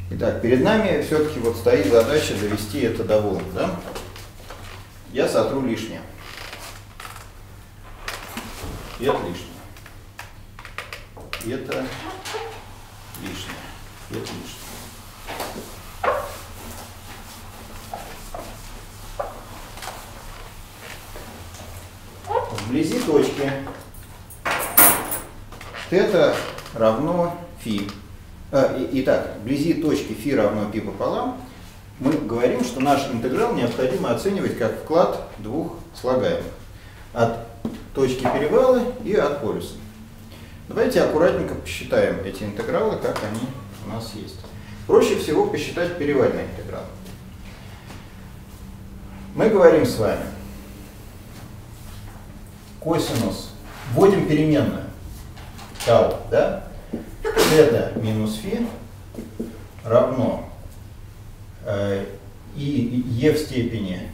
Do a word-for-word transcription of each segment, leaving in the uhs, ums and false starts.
Итак, перед нами все-таки вот стоит задача довести это до волн, да? Я сотру лишнее. И это лишнее. И это лишнее. И это лишнее. Вблизи точки θ равно φ. А, и, итак, вблизи точки φ равно π пополам мы говорим, что наш интеграл необходимо оценивать как вклад двух слагаемых. От точки перевала и от полюса. Давайте аккуратненько посчитаем эти интегралы, как они у нас есть. Проще всего посчитать перевальный интеграл. Мы говорим с вами косинус, вводим переменную тау, да? Это минус φ равно э, и e в степени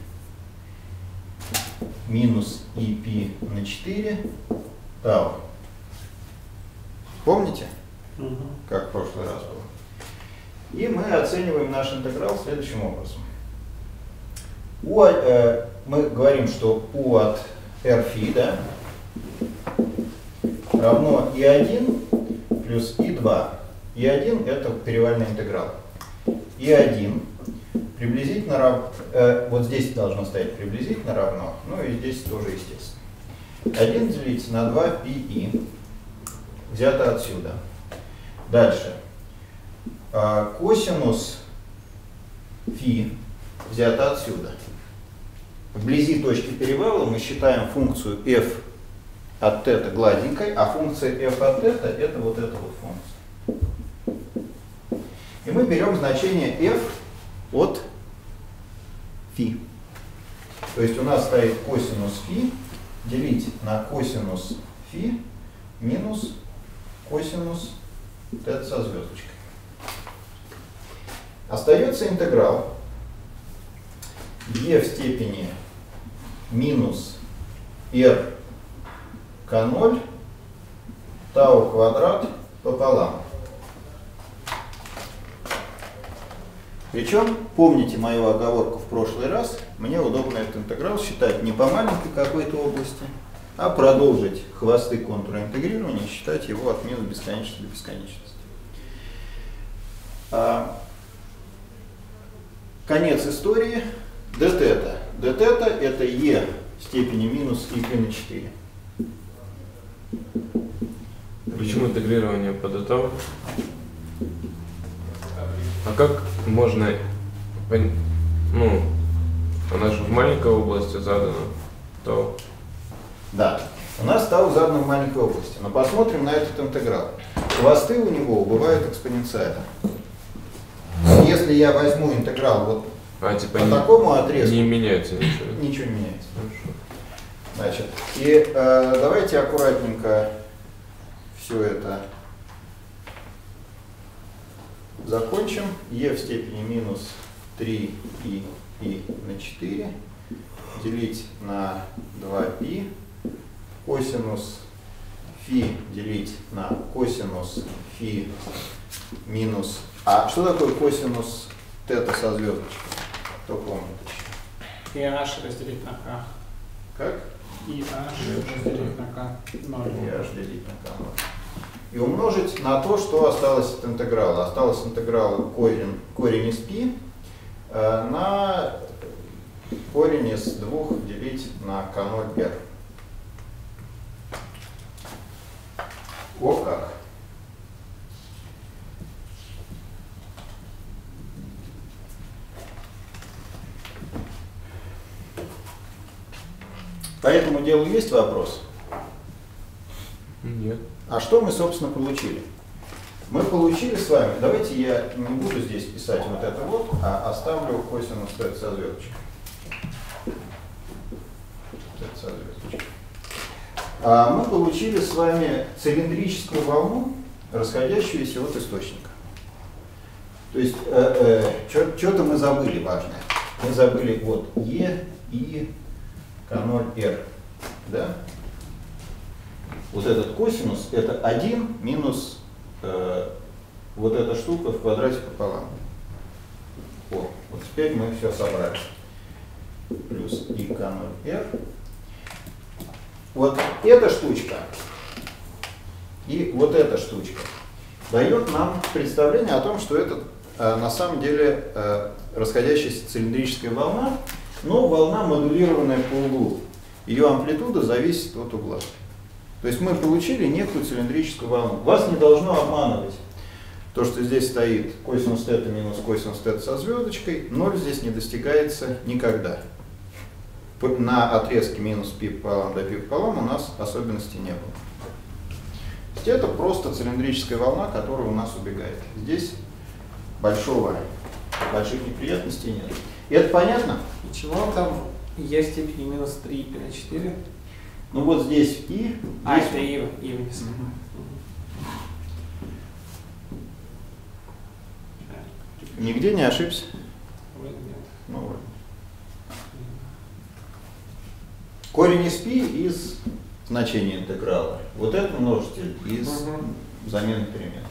минус ep на четыре тау. Помните, угу. Как в прошлый раз было? И мы оцениваем наш интеграл следующим образом. У, э, мы говорим, что u от rφ, да, равно и один плюс и два. и один это перевальный интеграл. и один приблизительно равно, э, вот здесь должно стоять приблизительно равно, ну и здесь тоже естественно. один делить на два πi взято отсюда. Дальше. Э, косинус φ взято отсюда. Вблизи точки перевала мы считаем функцию f от θ гладенькой, а функция f от θ это вот эта вот функция. И мы берем значение f от φ. То есть у нас стоит косинус φ делить на косинус φ минус косинус θ со звездочкой. Остается интеграл e в степени минус r к ноль тау квадрат пополам. Причем, помните мою оговорку в прошлый раз, мне удобно этот интеграл считать не по маленькой какой-то области, а продолжить хвосты контура интегрирования, считать его от минус бесконечности до бесконечности. А, конец истории. dθ. dθ это e в степени минус ep на четыре. Почему интегрирование по dθ? А как можно, ну, она же в маленькой области задана, то... Да, у нас тау задано в маленькой области, но посмотрим на этот интеграл. Хвосты у него бывают экспоненциально. Если я возьму интеграл вот а, типа по не, такому отрезку, не меняется ничего. Ничего не меняется. Хорошо. Значит, и э, давайте аккуратненько все это закончим. e в степени минус три и π на четыре делить на два π, косинус φ делить на косинус φ минус... А что такое косинус θ со звездочкой? Кто помнит еще? И h разделить на k. Как? И h разделить на k. ноль. И h делить на k ноль. И умножить на то, что осталось от интеграла. Осталось интеграл корень, корень из π э, на корень из двух делить на к ноль r. О как! По этому делу есть вопрос? Нет. А что мы, собственно, получили? Мы получили с вами, давайте я не буду здесь писать вот это вот, а оставлю косинус θ со звездочкой. θ со звездочкой. А мы получили с вами цилиндрическую волну, расходящуюся от источника. То есть, э, э, что-то мы забыли важное. Мы забыли вот e и к ноль r. Да? Вот этот косинус это один минус э, вот эта штука в квадрате пополам. Теперь мы все собрали. Плюс и к ноль r. Вот эта штучка и вот эта штучка дает нам представление о том, что это э, на самом деле э, расходящаяся цилиндрическая волна, но волна, модулированная по углу. Ее амплитуда зависит от угла. То есть мы получили некую цилиндрическую волну. Вас не должно обманывать то, что здесь стоит косинус θ минус косинус θ со звездочкой. Ноль здесь не достигается никогда. На отрезке минус π пополам до π пополам у нас особенностей не было. То есть это просто цилиндрическая волна, которая у нас убегает. Здесь большого, больших неприятностей нет. И это понятно? И чего там e степени минус три и на четыре? Ну вот здесь и. А, здесь... это и, и вниз. Угу. Нигде не ошибся? Вроде нет. Ну, вроде. Корень из π из значения интеграла. Вот это множитель из угу. замены перемен.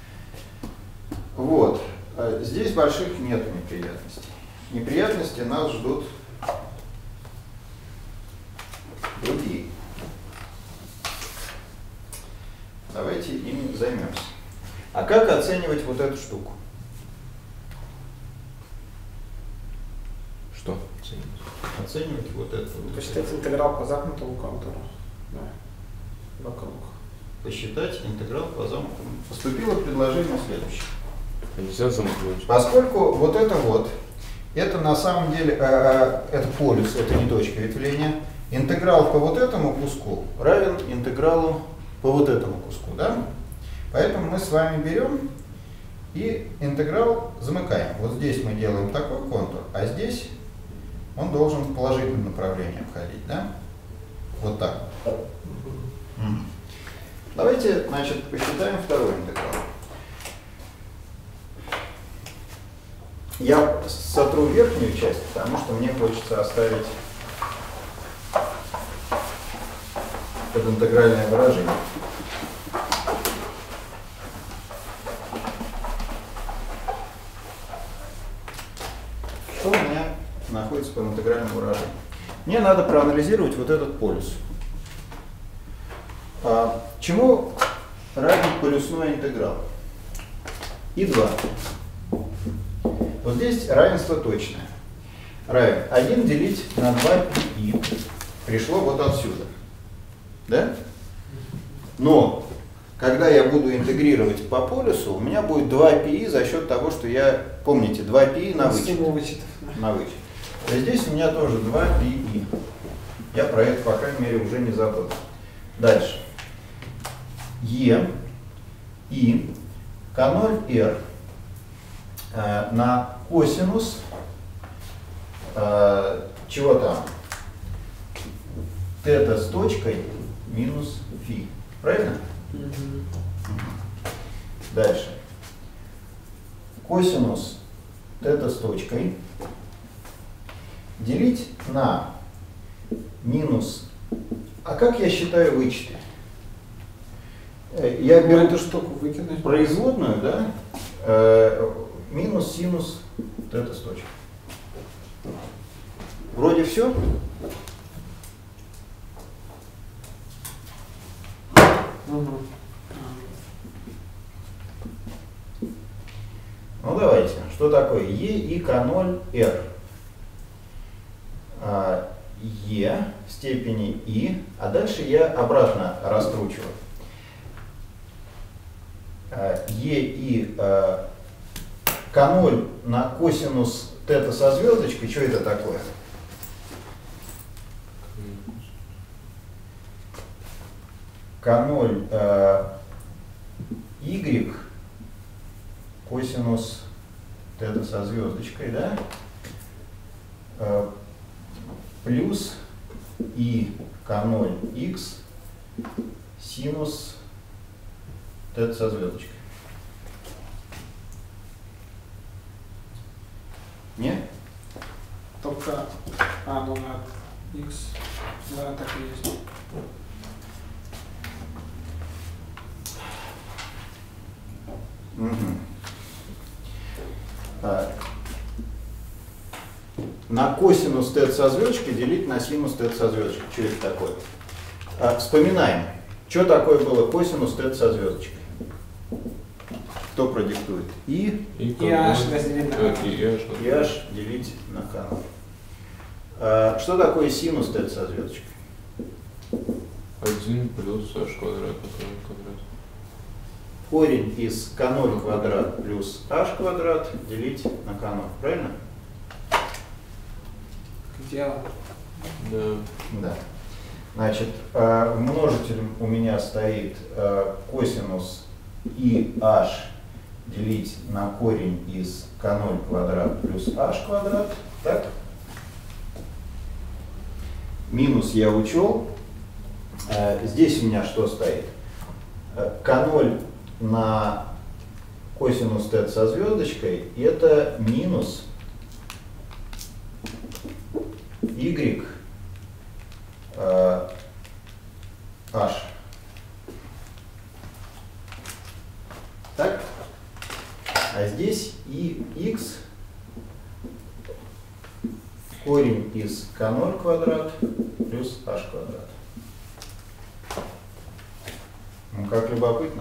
Вот. Здесь больших нет неприятностей. Неприятности нас ждут другие. Давайте ими займемся. А как оценивать вот эту штуку? Что оценивать? Оценивать вот это. Посчитать интеграл по замкнутому контуру. Да. Вокруг. Посчитать интеграл по замкнутому. Поступило предложение следующее. Нельзя замкнуть. Поскольку вот это вот, это на самом деле, э, это полюс, это не точка ветвления, интеграл по вот этому куску равен интегралу по вот этому куску, да? Поэтому мы с вами берем и интеграл замыкаем. Вот здесь мы делаем такой контур, а здесь он должен в положительном направлении обходить, да? Вот так. Mm. Давайте, значит, посчитаем второй интеграл. Я сотру верхнюю часть, потому что мне хочется оставить подинтегральное выражение. Что у меня находится под интегральным выражением? Мне надо проанализировать вот этот полюс. А, чему равен полюсной интеграл? и два. Вот здесь равенство точное. Равен один делить на два πi пришло вот отсюда. Да? Но когда я буду интегрировать по полюсу, у меня будет два πi за счет того, что я, помните, два πi на вычет. На вычет. А здесь у меня тоже два πi. Я про это, по крайней мере, уже не забыл. Дальше. e и к ноль r э, на косинус э, чего там? Θ с точкой минус φ. Правильно? Mm-hmm. Дальше. Косинус θ с точкой делить на минус. А как я считаю вычеты? Я беру эту штуку выкинуть. Производную, да? Э, минус синус θ с точкой. Вроде все. Угу. Ну давайте. Что такое e и к ноль r? А, e в степени i, а дальше я обратно раскручиваю. А, e и а, к ноль на косинус θ со звездочкой. Что это такое? к ноль э, y косинус θ со звездочкой, да? Э, плюс и к ноль x синус θ со звездочкой. Нет? Только а, ну на x, да, так и есть. Угу. А, на косинус θ со звездочкой делить на синус θ со звездочкой. Что это такое? А, вспоминаем, что такое было косинус θ со звездочкой. Кто продиктует? И, И, И h разделить на э, k. и h. и h делить на k. А, что такое синус θ со звездочкой? один плюс h квадрат, квадрат. Корень из k ноль квадрат плюс h квадрат делить на k ноль. Правильно? Дело. Да. Да. Значит, э, множителем у меня стоит э, косинус и h делить на корень из k ноль квадрат плюс h квадрат. Так? Минус я учел. Э, здесь у меня что стоит? Э, k ноль на косинус θ со звездочкой это минус y э, h. Так? А здесь и x корень из k ноль квадрат плюс h квадрат. Ну, как любопытно.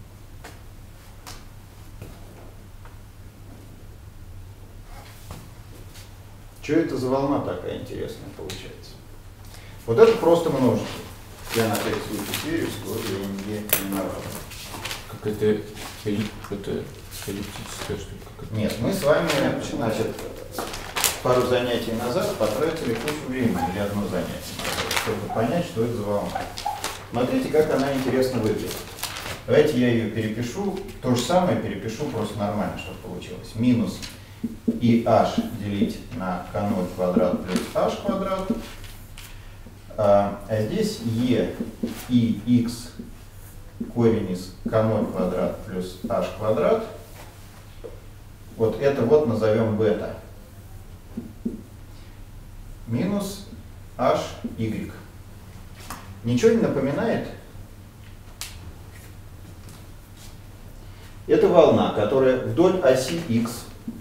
Что это за волна такая интересная получается? Вот это просто множитель. Я на всякий случай сверюсь, вот я не виноват. Какая-то эллип, это эллиптическая штука. какая-то. Нет, мы с вами, значит, пару занятий назад потратили кучу времени, или одно занятие назад, чтобы понять, что это за волна. Смотрите, как она интересно выглядит. Давайте я ее перепишу. То же самое перепишу просто нормально, чтобы получилось. Минус и h делить на k ноль квадрат плюс h квадрат. А, а здесь e и x корень из k ноль квадрат плюс h квадрат. Вот это вот назовем бета. Минус hy. Ничего не напоминает? Это волна, которая вдоль оси x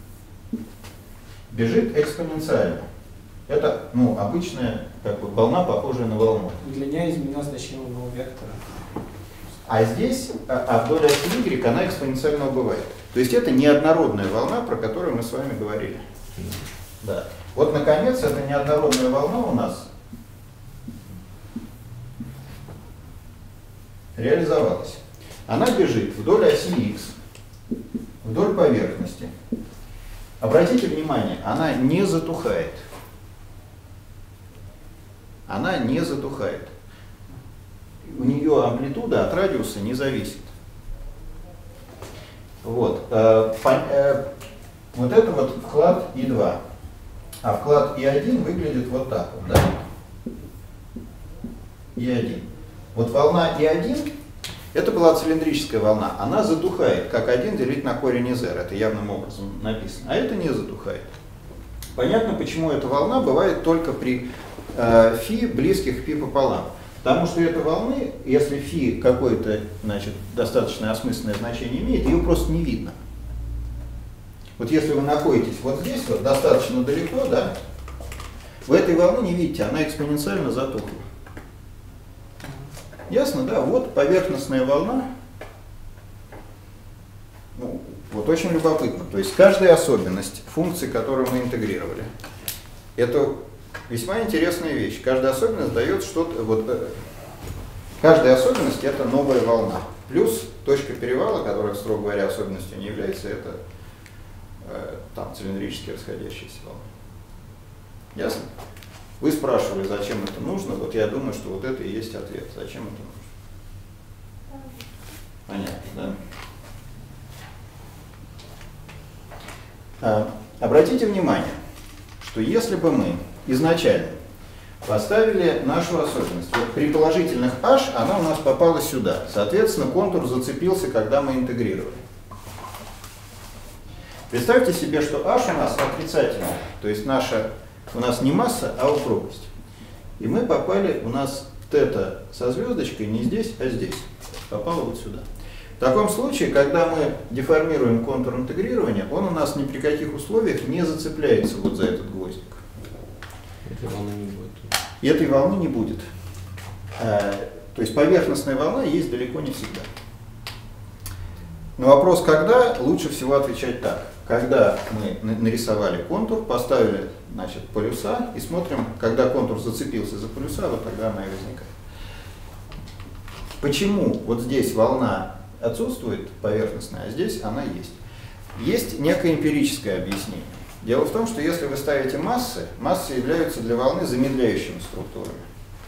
бежит экспоненциально. Это, ну, обычная как бы волна, похожая на волну. Длина изменилась значимого вектора. А здесь, а, а вдоль оси y она экспоненциально убывает. То есть это неоднородная волна, про которую мы с вами говорили. Да. Вот, наконец, эта неоднородная волна у нас реализовалась. Она бежит вдоль оси x, вдоль поверхности. Обратите внимание, она не затухает. Она не затухает. У нее амплитуда от радиуса не зависит. Вот. Э, по, э, вот это вот вклад и два. А вклад и один выглядит вот так вот, да? и один. Вот волна и один, это была цилиндрическая волна. Она затухает, как один делить на корень из r. Это явным образом написано. А это не затухает. Понятно, почему эта волна бывает только при э, φ близких к π пополам. Потому что этой волны, если φ какое-то, значит, достаточно осмысленное значение имеет, ее просто не видно. Вот если вы находитесь вот здесь, вот достаточно далеко, да, вы этой волны не видите, она экспоненциально затухла. Ясно, да? Вот поверхностная волна. Ну, вот очень любопытно. То есть каждая особенность функции, которую мы интегрировали, это весьма интересная вещь. Каждая особенность дает что-то. Вот, э, каждая особенность это новая волна. Плюс точка перевала, которая, строго говоря, особенностью не является, это э, там цилиндрически расходящиеся волны. Ясно? Вы спрашивали, зачем это нужно. Вот я думаю, что вот это и есть ответ. Зачем это нужно? Понятно, да? А, обратите внимание, что если бы мы изначально поставили нашу особенность, вот при положительных h она у нас попала сюда. Соответственно, контур зацепился, когда мы интегрировали. Представьте себе, что h у нас отрицательная, то есть наша у нас не масса, а упругость. И мы попали, у нас θ со звездочкой не здесь, а здесь. Попало вот сюда. В таком случае, когда мы деформируем контур интегрирования, он у нас ни при каких условиях не зацепляется вот за этот гвоздик. Этой волны не будет. И этой волны не будет. То есть поверхностная волна есть далеко не всегда. На вопрос «когда» лучше всего отвечать так. Когда мы нарисовали контур, поставили, значит, полюса и смотрим, когда контур зацепился за полюса, вот тогда она и возникает. Почему вот здесь волна отсутствует поверхностная, а здесь она есть? Есть некое эмпирическое объяснение. Дело в том, что если вы ставите массы, массы являются для волны замедляющими структурами,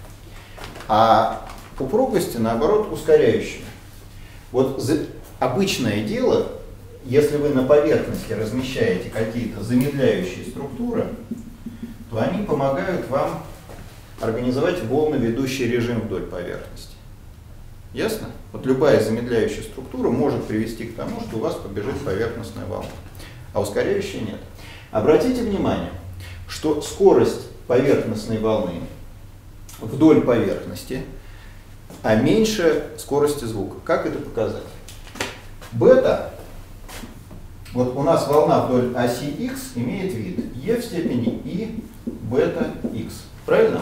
а упругости, наоборот, ускоряющими. Вот за... обычное дело, если вы на поверхности размещаете какие-то замедляющие структуры, то они помогают вам организовать волноведущий режим вдоль поверхности. Ясно? Вот любая замедляющая структура может привести к тому, что у вас побежит поверхностная волна, а ускоряющая нет. Обратите внимание, что скорость поверхностной волны вдоль поверхности, а меньше скорости звука. Как это показать? Бета, вот у нас волна вдоль оси x имеет вид e в степени и бета x. Правильно?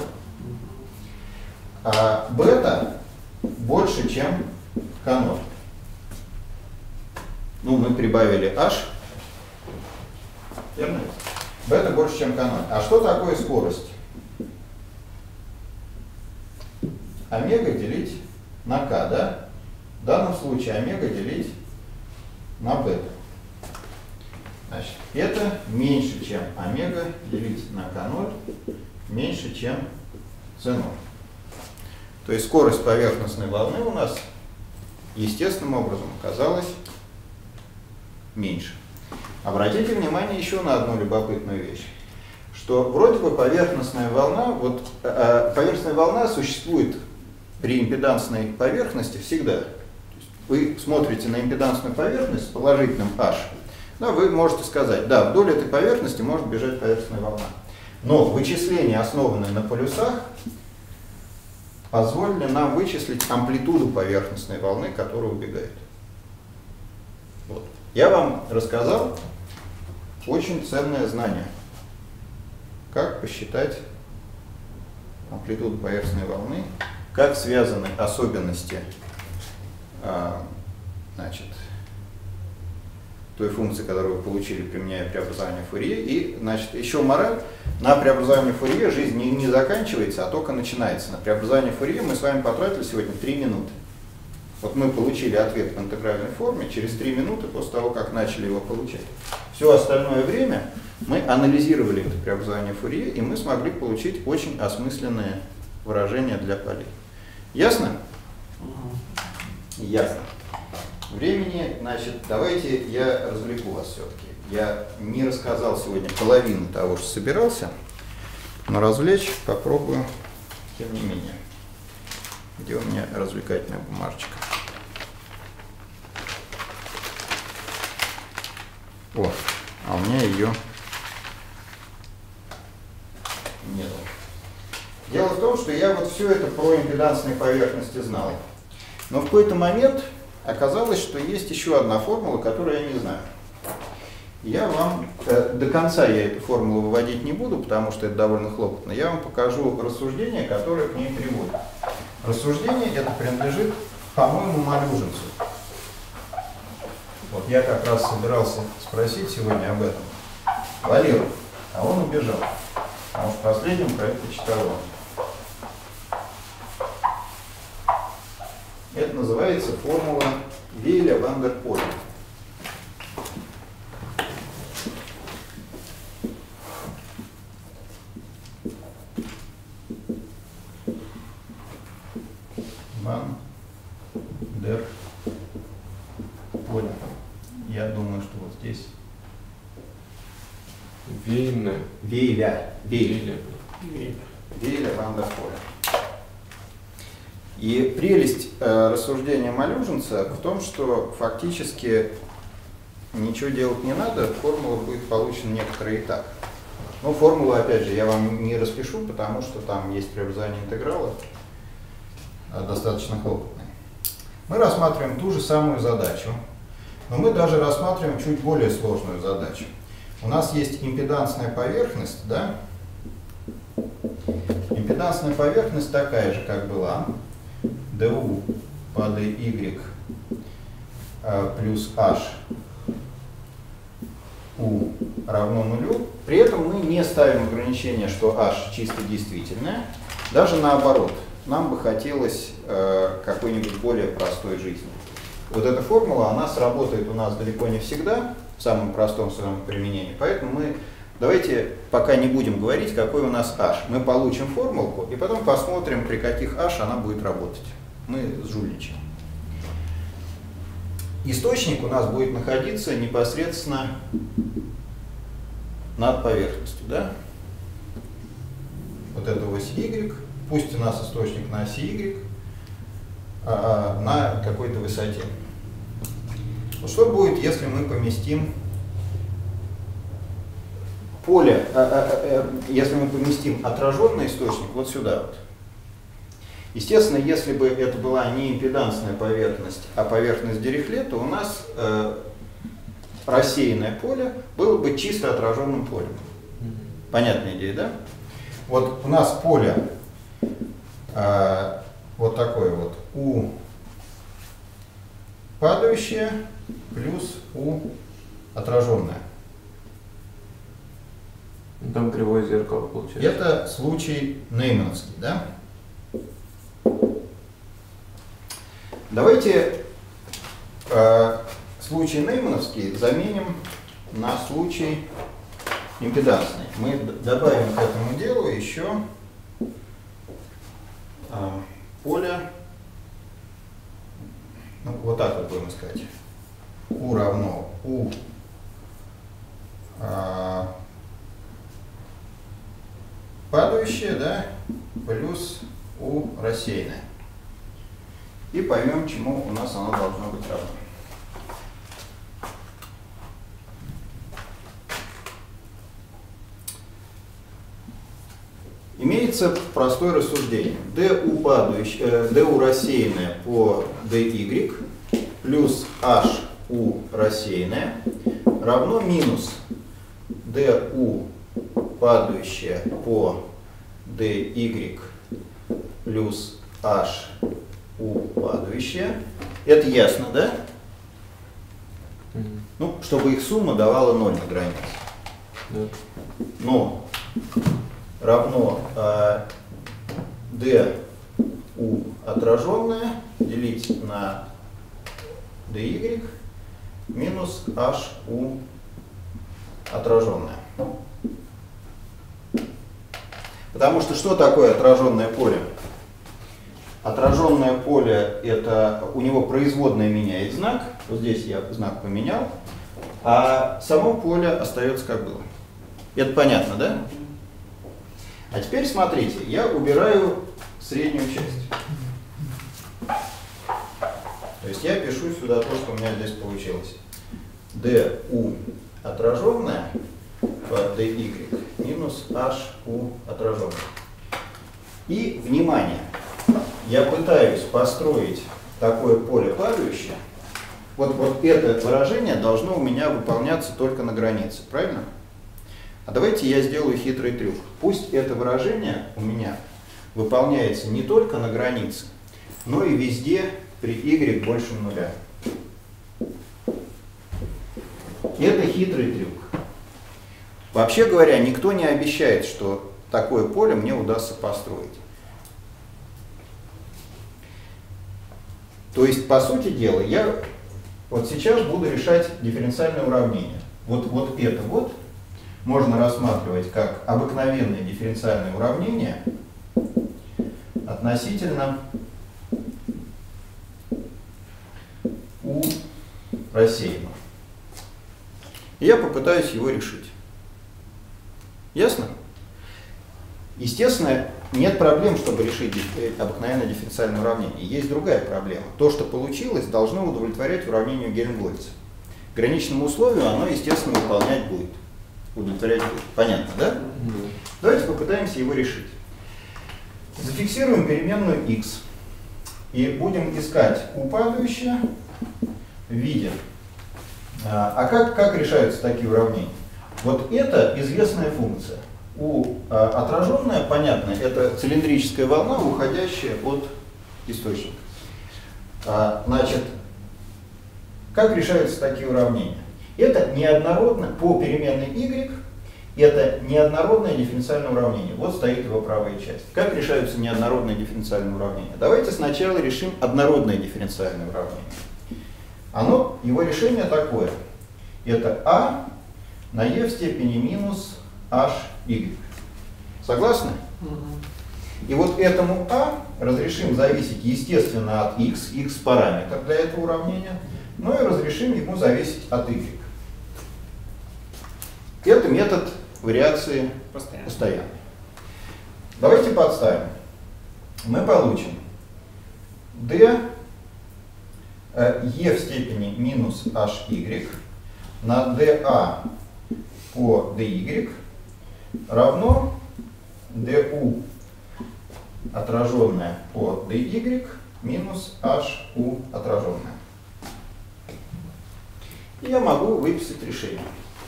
А бета больше, чем k ноль. Ну, мы прибавили h. Верно? Бета больше, чем k ноль. А что такое скорость? Омега делить на k, да? В данном случае омега делить на бета. Значит, это меньше, чем омега делить на k ноль, меньше, чем c ноль. То есть скорость поверхностной волны у нас естественным образом оказалась меньше. Обратите внимание еще на одну любопытную вещь, что вроде бы поверхностная волна, вот э, поверхностная волна существует при импедансной поверхности всегда. То есть вы смотрите на импедансную поверхность с положительным h, да, вы можете сказать, да, вдоль этой поверхности может бежать поверхностная волна. Но вычисления, основанные на полюсах, позволили нам вычислить амплитуду поверхностной волны, которая убегает. Вот. Я вам рассказал очень ценное знание, как посчитать амплитуду поверхностной волны, как связаны особенности а, значит, той функции, которую вы получили, применяя преобразование Фурье. И, значит, еще мораль: на преобразование Фурье жизнь не, не заканчивается, а только начинается. На преобразование Фурье мы с вами потратили сегодня три минуты. Вот мы получили ответ в интегральной форме через три минуты после того, как начали его получать. Все остальное время мы анализировали это преобразование Фурье, и мы смогли получить очень осмысленные выражения для полей. Ясно? Ясно. Времени, значит, давайте я развлеку вас все-таки. Я не рассказал сегодня половину того, что собирался, но развлечь попробую тем не менее. Где у меня развлекательная бумажечка? О, а у меня ее нет. Дело в том, что я вот все это про импедансные поверхности знал. Но в какой-то момент оказалось, что есть еще одна формула, которую я не знаю. Я вам, э, до конца я эту формулу выводить не буду, потому что это довольно хлопотно. Я вам покажу рассуждение, которое к ней приводит. Рассуждение это принадлежит, по-моему, Малюжинцу. Вот я как раз собирался спросить сегодня об этом Валеру, а он убежал. Потому что последним про это читал он. Это называется формула Вейля-Ван-дер-Поля. Ван-дер-Поля. Я думаю, что вот здесь. Вейна. Вейля. Вейля. Вейля. Вейля-Ван-дер-Поля. И прелесть э, рассуждения Малюжинца в том, что фактически ничего делать не надо, формула будет получена некоторый этап. Но формулу, опять же, я вам не распишу, потому что там есть преобразование интеграла, э, достаточно хлопотное. Мы рассматриваем ту же самую задачу, но мы даже рассматриваем чуть более сложную задачу. У нас есть импедансная поверхность, да? импедансная поверхность такая же, как была. ду по dy плюс h u равно нулю. При этом мы не ставим ограничение, что h чисто действительное. Даже наоборот, нам бы хотелось э, какой-нибудь более простой жизни. Вот эта формула, она сработает у нас далеко не всегда, в самом простом своем применении. Поэтому мы давайте пока не будем говорить, какой у нас h. Мы получим формулку и потом посмотрим, при каких h она будет работать. Мы сжульничаем. Источник у нас будет находиться непосредственно над поверхностью, да? Вот это ось y, пусть у нас источник на оси y, а, на какой-то высоте. Вот что будет, если мы поместим поле, а, а, а, если мы поместим отраженный источник вот сюда вот? Естественно, если бы это была не импедансная поверхность, а поверхность Дирихле, то у нас э, рассеянное поле было бы чисто отраженным полем. Понятная идея, да? Вот у нас поле э, вот такое вот U падающее плюс U отраженное. Там кривое зеркало получается. Это случай неймановский, да? Давайте э, случай неймановский заменим на случай импедансный. Мы добавим к этому делу еще э, поле, ну, вот так вот будем искать. U равно U э, падающее, да, плюс U рассеянное. И поймем, чему у нас оно должно быть равно. Имеется простое рассуждение. ду падающее, э, ду рассеянное по dy плюс hu рассеянное равно минус ду падающее по dy плюс hu падающее. Это ясно, да? Mm-hmm. Ну, чтобы их сумма давала ноль на границе. Yeah. Но равно э, du отраженное делить на dy минус hu отраженное. Потому что что такое отраженное поле? Отраженное поле, это у него производная меняет знак. Вот здесь я знак поменял. А само поле остается как было. Это понятно, да? А теперь смотрите, я убираю среднюю часть. То есть я пишу сюда то, что у меня здесь получилось. du отраженное по dy минус hu отраженное. И, внимание, я пытаюсь построить такое поле падающее. Вот, вот это выражение должно у меня выполняться только на границе, правильно? А давайте я сделаю хитрый трюк. Пусть это выражение у меня выполняется не только на границе, но и везде при y больше нуля. Это хитрый трюк. Вообще говоря, никто не обещает, что такое поле мне удастся построить. То есть, по сути дела, я вот сейчас буду решать дифференциальное уравнение. Вот, вот это вот можно рассматривать как обыкновенное дифференциальное уравнение относительно U рассеянного. И я попытаюсь его решить. Ясно? Естественно, нет проблем, чтобы решить обыкновенное дифференциальное уравнение. Есть другая проблема. То, что получилось, должно удовлетворять уравнению Гельмгольца. Граничному условию оно, естественно, выполнять будет. Удовлетворять будет. Понятно, да? Mm-hmm. Давайте попытаемся его решить. Зафиксируем переменную x. И будем искать u падающее в виде. А как, как решаются такие уравнения? Вот это известная функция. У а, отраженная, понятно, это цилиндрическая волна, уходящая от источника. А, значит, как решаются такие уравнения? Это неоднородно по переменной y, это неоднородное дифференциальное уравнение. Вот стоит его правая часть. Как решаются неоднородные дифференциальные уравнения? Давайте сначала решим однородное дифференциальное уравнение. Оно, его решение такое. Это а на e в степени минус hy. Согласны? И вот этому а разрешим зависеть, естественно, от x, x параметр для этого уравнения, но и разрешим ему зависеть от y. Это метод вариации Постоянно. постоянной. Давайте подставим. Мы получим d э, e в степени минус hy на dA по dy равно du отраженное по dy минус hu отраженное. И я могу выписать решение.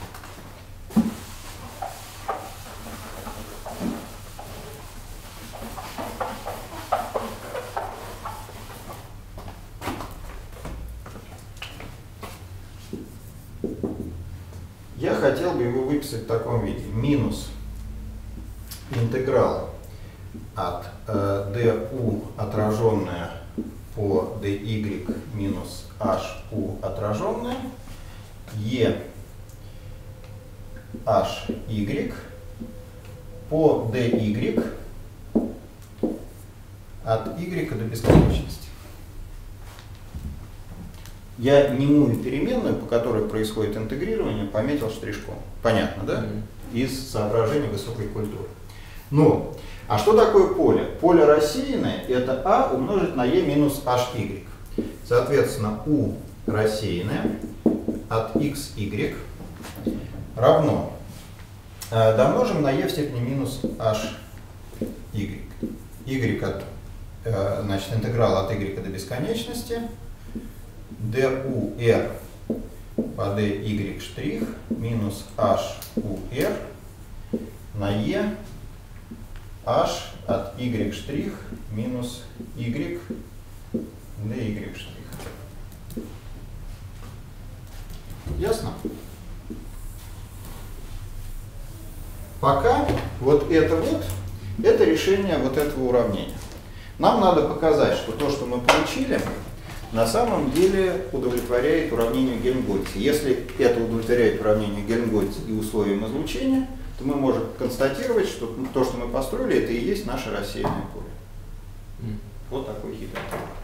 Я хотел бы его выписать в таком виде. Минус интеграл от э, du отраженное по dy минус hu отраженное e hy по dy от y до бесконечности. Я немую переменную, по которой происходит интегрирование, пометил штришком. Понятно, да? Mm-hmm. Из соображений высокой культуры. Ну, а что такое поле? Поле рассеянное – это а умножить на e минус hy. Соответственно, u рассеянное от xy равно э, домножим на e в степени минус hy. y от, э, значит, интеграл от y до бесконечности dur по dy штрих минус hur на e h от y штрих минус y dy штрих. Ясно? Пока вот это вот, это решение вот этого уравнения. Нам надо показать, что то, что мы получили, на самом деле удовлетворяет уравнению Гельмгольца. Если это удовлетворяет уравнению Гельмгольца и условиям излучения, то мы можем констатировать, что то, что мы построили, это и есть наше рассеянное поле. Mm. Вот такой хитрый.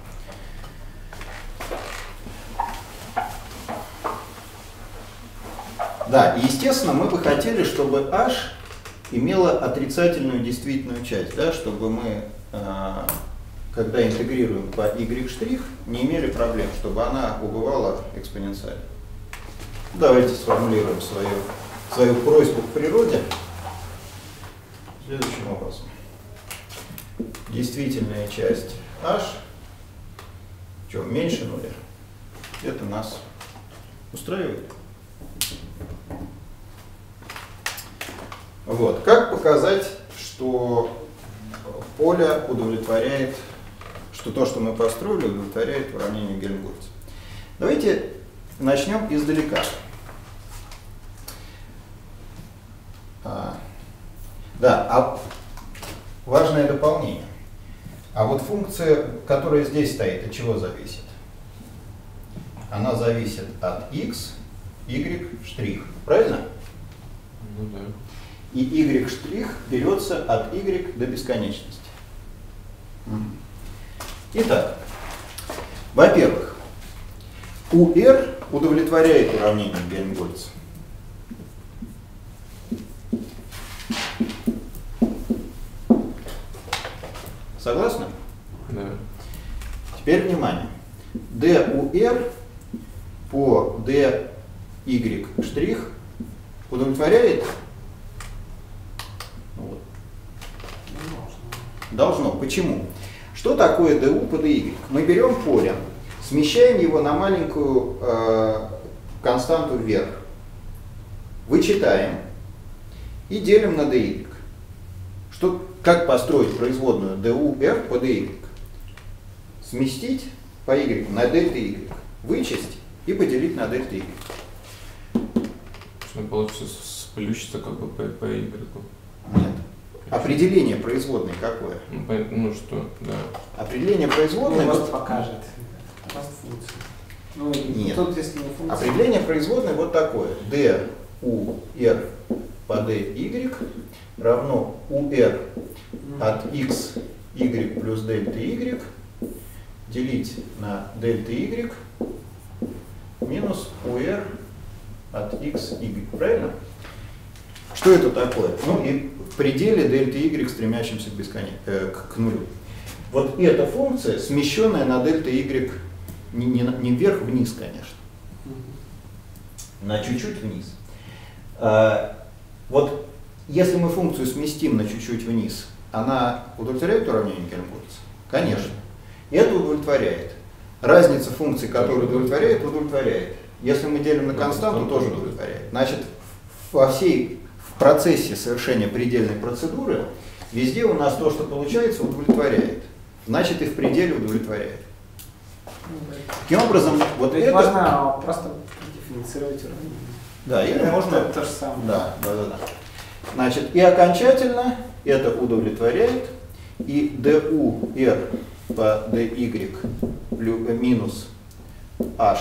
Да, и естественно, мы бы хотели, чтобы H имела отрицательную действительную часть, да, чтобы мы, э, когда интегрируем по y', не имели проблем, чтобы она убывала экспоненциально. Давайте сформулируем свою, свою просьбу к природе следующим образом. Действительная часть H, что, меньше нуля, это нас устраивает. Вот. Как показать, что поле удовлетворяет, что то, что мы построили, удовлетворяет уравнению Гельмгольца? Давайте начнем издалека. А, да, а важное дополнение. А вот функция, которая здесь стоит, от чего зависит? Она зависит от x, y', правильно? Ну да. И y' берется от y до бесконечности. Итак, во-первых, у r удовлетворяет уравнение Гельмгольца. Согласны? Да. Теперь внимание. d у r по dy' удовлетворяет? Вот. Должно. Почему? Что такое du по dy? Мы берем поле, смещаем его на маленькую э, константу вверх, вычитаем и делим на dy. Что, как построить производную dur по dy? Сместить по y на дельта y, вычесть и поделить на дельта y. Что получится сплющится как бы по, по y. Нет. Определение производной какое? Ну, по, ну что, да. Определение производной... Он вот, просто покажет. Просто функция. Ну, нет. Тут, если не функция. Определение производной вот такое. dur по dy равно ur от x, y плюс дельта y делить на дельта y минус ur от x, y. Правильно? Что это такое? Ну и в пределе дельта y, стремящимся к, бескон... э, к нулю. Вот эта функция, смещенная на дельта y не, не, не вверх-вниз, конечно, на чуть-чуть вниз. А, вот если мы функцию сместим на чуть-чуть вниз, она удовлетворяет уравнение Гельмгольца? Конечно. И это удовлетворяет. Разница функций, которая удовлетворяет, удовлетворяет. Если мы делим на константу, тоже удовлетворяет. Значит, во всей в процессе совершения предельной процедуры везде у нас то, что получается, удовлетворяет. Значит, и в пределе удовлетворяет. Таким образом, вот то есть это... можно просто дифференцировать уравнение. Да, или это можно... то же самое. Да, да, да, да. Значит, и окончательно это удовлетворяет, и dur по dy минус h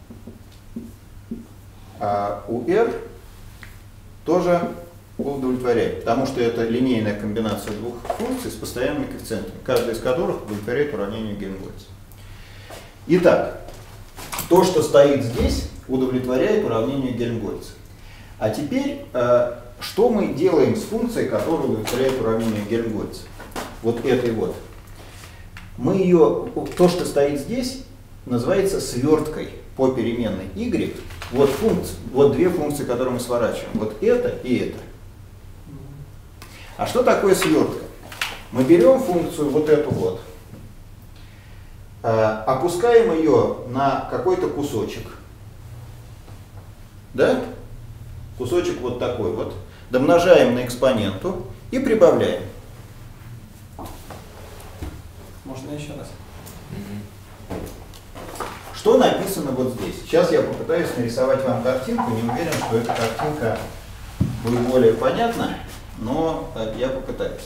а ur тоже удовлетворяет, потому что это линейная комбинация двух функций с постоянными коэффициентами, каждая из которых удовлетворяет уравнению Гельмгольца. Итак, то, что стоит здесь, удовлетворяет уравнению Гельмгольца. А теперь, э, что мы делаем с функцией, которая удовлетворяет уравнение Гельмгольца? Вот этой вот. Мы ее, то, что стоит здесь, называется сверткой по переменной y. Вот, функции, вот две функции, которые мы сворачиваем. Вот это и это. А что такое свертка? Мы берем функцию вот эту вот, э, опускаем ее на какой-то кусочек. Да? Кусочек вот такой вот. Домножаем на экспоненту и прибавляем. Можно еще раз. Что написано вот здесь? Сейчас я попытаюсь нарисовать вам картинку. Не уверен, что эта картинка будет более понятна, но я попытаюсь.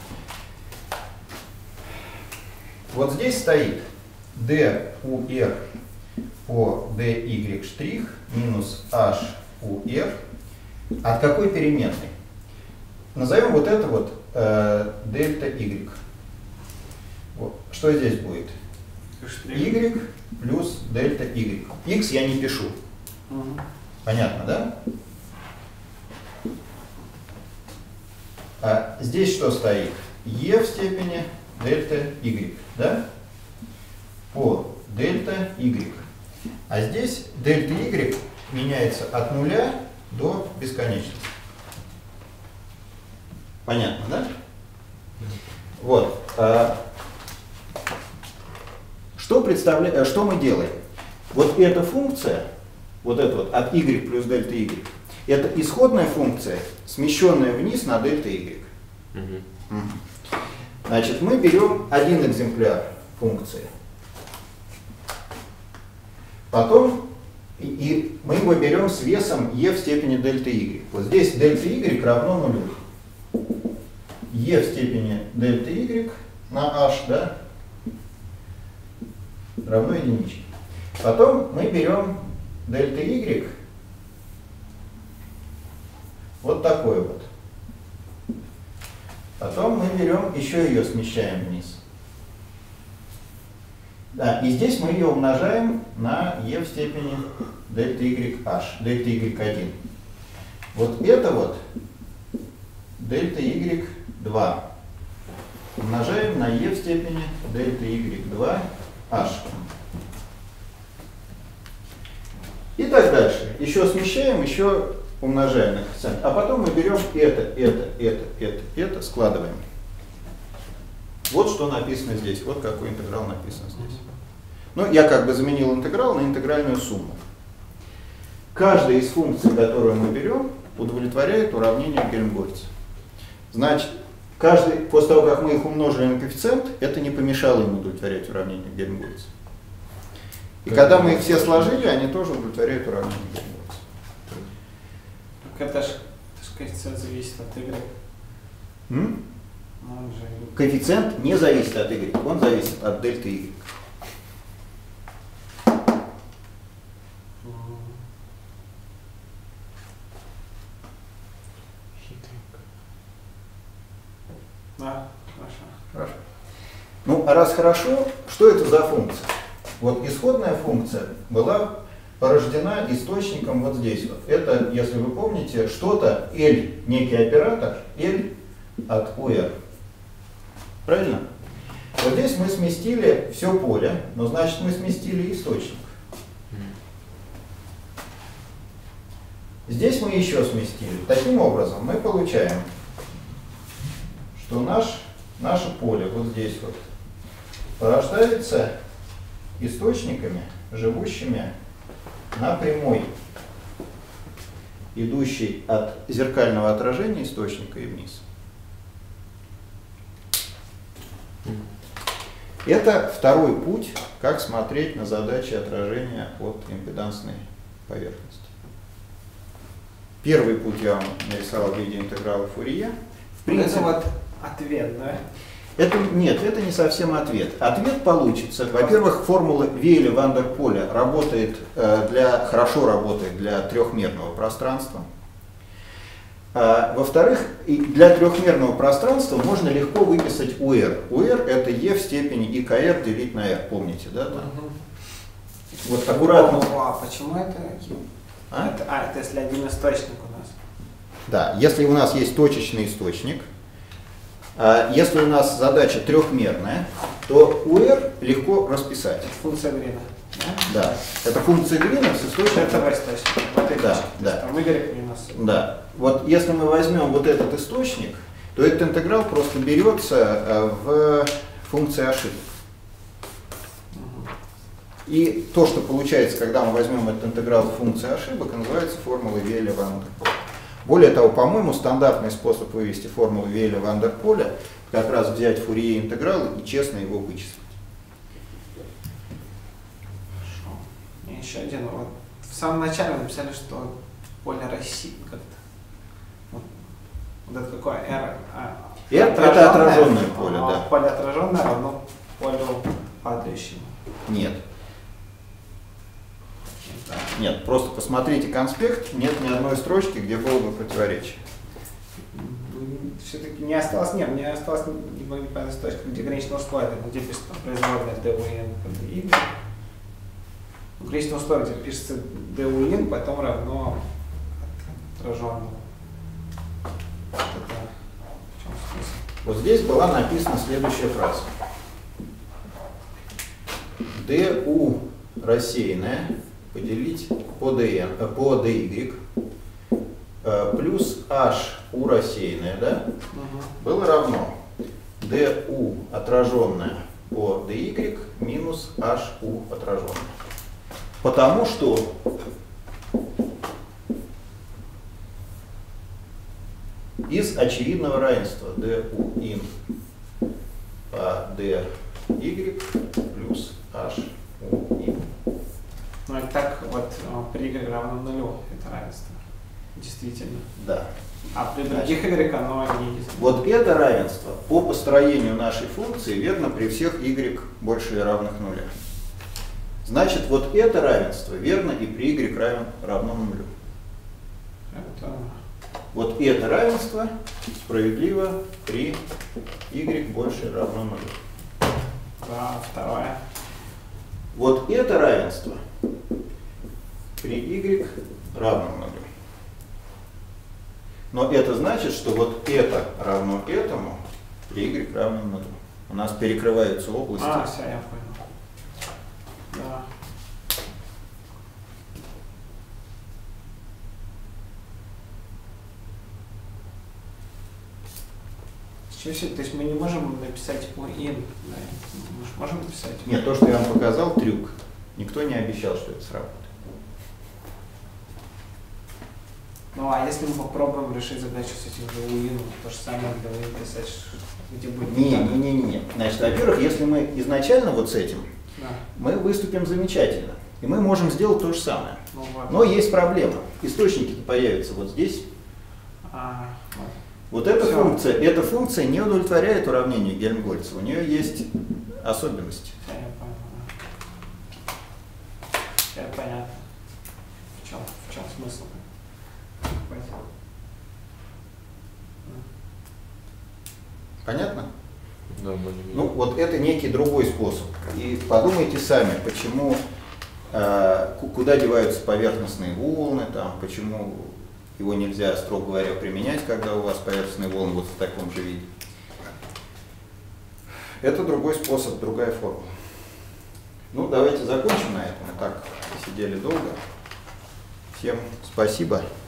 Вот здесь стоит dur по dy' штрих минус h ur. От какой переменной? Назовем вот это вот э, дельта y. Вот. Что здесь будет? Y плюс дельта y. X я не пишу. Угу. Понятно, да? А здесь что стоит? E в степени дельта y, да? По дельта y. А здесь дельта y меняется от нуля до бесконечности. Понятно, да? Вот. А что, представля... что мы делаем? Вот эта функция, вот эта вот от y плюс дельта y, это исходная функция, смещенная вниз на дельта y. Угу. Значит, мы берем один экземпляр функции. Потом и, и мы его берем с весом e в степени дельта y. Вот здесь дельта y равно нулю. E в степени дельта y на h, да, равно единичке. Потом мы берем дельта y вот такой вот. Потом мы берем, еще ее смещаем вниз. Да, и здесь мы ее умножаем на e в степени дельта yh, дельта y один. Вот это вот дельта y два умножаем на e в степени дельта y два h. И так дальше. Еще смещаем, еще умножаем на коэффициент. А потом мы берем это, это, это, это, это, складываем. Вот что написано здесь. Вот какой интеграл написан здесь. Ну, я как бы заменил интеграл на интегральную сумму. Каждая из функций, которую мы берем, удовлетворяет уравнению Гельмгольца. Значит, каждый, после того, как мы их умножили на коэффициент, это не помешало им удовлетворять уравнение Гельмгольца. И когда мы их все сложили, они тоже удовлетворяют уравнение Гельмгольца. Так это же коэффициент зависит от y. М? Ну, он же... Коэффициент не зависит от y, он зависит от дельты y. Да, хорошо. Хорошо. Ну, а раз хорошо, что это за функция? Вот исходная функция была порождена источником вот здесь вот. Это, если вы помните, что-то L, некий оператор L от у эр. Правильно? Вот здесь мы сместили все поле, но значит мы сместили источник. Здесь мы еще сместили. Таким образом мы получаем, что наш, наше поле вот здесь вот порождается источниками, живущими на прямой, идущей от зеркального отражения источника и вниз. Это второй путь, как смотреть на задачи отражения от импедансной поверхности. Первый путь я вам нарисовал в виде интеграла Фурье. В принципе, это вот ответ, да? Это, нет, это не совсем ответ. Ответ получится. Во-первых, формула Вейля-Ван-дер-Поля работает э, для, хорошо работает для трехмерного пространства. А, во-вторых, для трехмерного пространства можно легко выписать у эр. у эр это e в степени и ка эр делить на r. Помните, да? Там? Угу. Вот аккуратно. А почему это? А? это? А, это если один источник у нас. Да, если у нас есть точечный источник, если у нас задача трехмерная, то у эр легко расписать. Это функция Грина. Да? Да, это функция Грина с источником. Это источник. Вот да, да. Там y минус. Да. Вот если мы возьмем вот этот источник, то этот интеграл просто берется в функции ошибок. И то, что получается, когда мы возьмем этот интеграл в функции ошибок, называется формулой Вейля-Ван-дер-Поля. Более того, по-моему, стандартный способ вывести формулу Вейля-Ван-дер-Поля как раз взять Фурье интеграл и честно его вычислить. Хорошо. И еще один. Вот в самом начале вы написали, что поле России как-то. Вот, вот это какое? R. А, R это отраженное поле, а, да. Поле отраженное равно полю падающему. Нет. Нет, просто посмотрите конспект, нет ни одной строчки, где было бы противоречие. Все-таки не осталось, нет, не осталось непонятной строчки, где граничное условие, где пишется производная dun по dy. Граничное условие, где пишется dun, потом равно отраженному. Вот это, в чем смысл? Вот здесь была написана следующая фраза. du рассеянная поделить по, dn, по dy плюс h у рассеянная, да, угу. было равно du отраженная по dy минус h у отраженная. Потому что из очевидного равенства du in по dy плюс h у in. Ну и так вот при y равно нулю это равенство. Действительно. Да. А при других y оно не есть. Вот это равенство по построению нашей функции верно при всех y больше или равных нуля. Значит, вот это равенство верно и при y равен равно нулю. Это... Вот это равенство справедливо при y больше или равно нулю. Да, второе. Вот это равенство при y равно нулю. Но это значит, что вот это равно этому при y равно нулю. У нас перекрываются области. А, все, я понял. Да. То есть мы не можем написать по in, да? Мы же можем написать? Нет, то, что я вам показал, трюк. Никто не обещал, что это сработает. Ну а если мы попробуем решить задачу с этим дэуином, то же самое дэуин писать, где будет Не, так? не, не, не, не. Значит, во-первых, если мы изначально вот с этим, Да. мы выступим замечательно. И мы можем сделать то же самое. Ну, вот. Но есть проблема. Источники-то появятся вот здесь. А, вот. Вот эта Всё. функция, эта функция не удовлетворяет уравнению Гельмгольца. У нее есть особенности. Всё, я понял, да. Теперь понятно. В чем, в чем смысл? Пойдем. Понятно? Да, более-менее. Ну, вот это некий другой способ. И подумайте сами, почему, э, ку- куда деваются поверхностные волны, там, почему его нельзя, строго говоря, применять, когда у вас поверхностные волны вот в таком же виде. Это другой способ, другая формула. Ну, давайте закончим на этом. Мы так сидели долго. Всем спасибо.